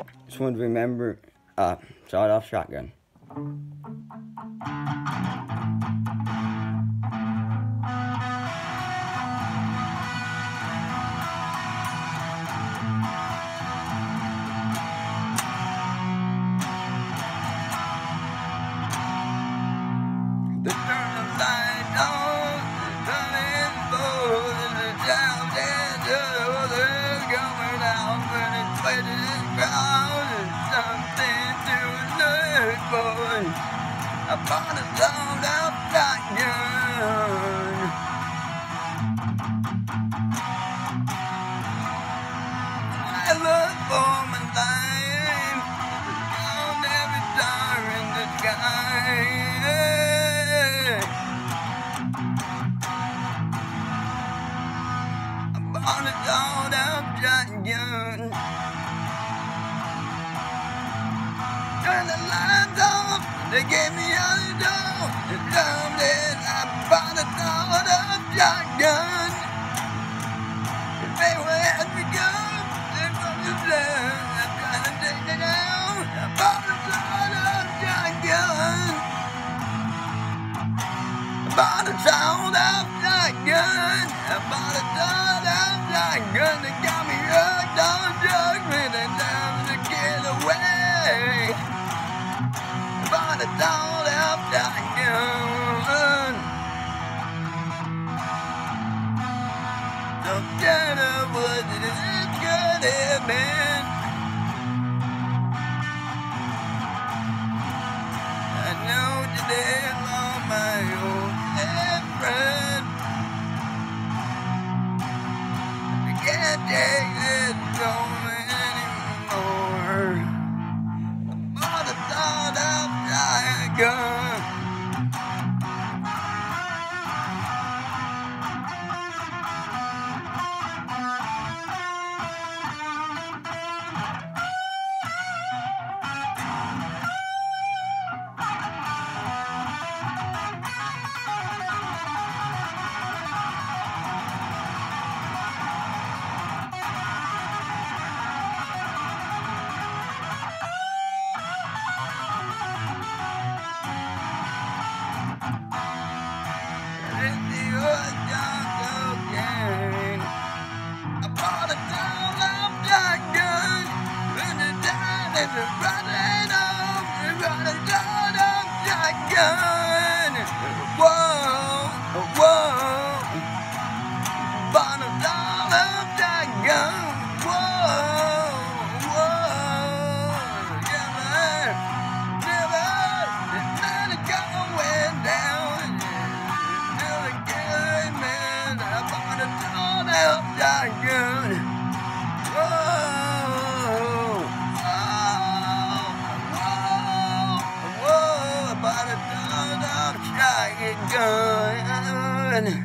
Just want to remember, sawed-off shotgun. The turn light on, turning forward, and the town and others coming out, burning sweating and ground, and something to look for. I bought a sawed-off shotgun. I look for my life, on every star in the sky. On a sawed-off shotgun. Turn the lights off, they gave me on the door. And someday I bought a sawed-off shotgun. If they were at me go, they're from the blood. I'm trying to take it down. I bought a sawed-off shotgun. I bought a sawed-off shotgun. I bought a sawed-off shotgun that got me hooked on drugs with a time to get away. I bought a sawed-off shotgun. Some kind of wood that could have been. I know today I'm on my own, friend. Can't take this going anymore. I bought a sawed-off shotgun. Gun.